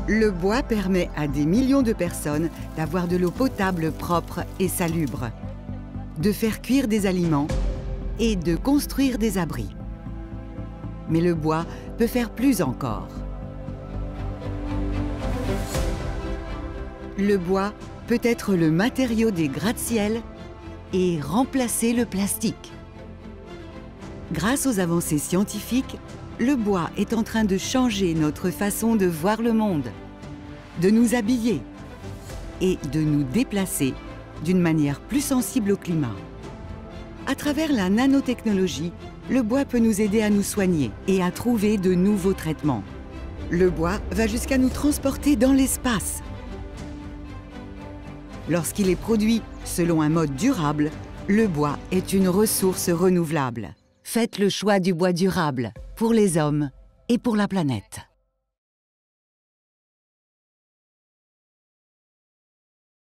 Le bois permet à des millions de personnes d'avoir de l'eau potable propre et salubre, de faire cuire des aliments et de construire des abris. Mais le bois peut faire plus encore. Le bois peut être le matériau des gratte-ciel et remplacer le plastique. Grâce aux avancées scientifiques, le bois est en train de changer notre façon de voir le monde, de nous habiller et de nous déplacer d'une manière plus sensible au climat. À travers la nanotechnologie, le bois peut nous aider à nous soigner et à trouver de nouveaux traitements. Le bois va jusqu'à nous transporter dans l'espace. Lorsqu'il est produit selon un mode durable, le bois est une ressource renouvelable. Faites le choix du bois durable pour les hommes et pour la planète.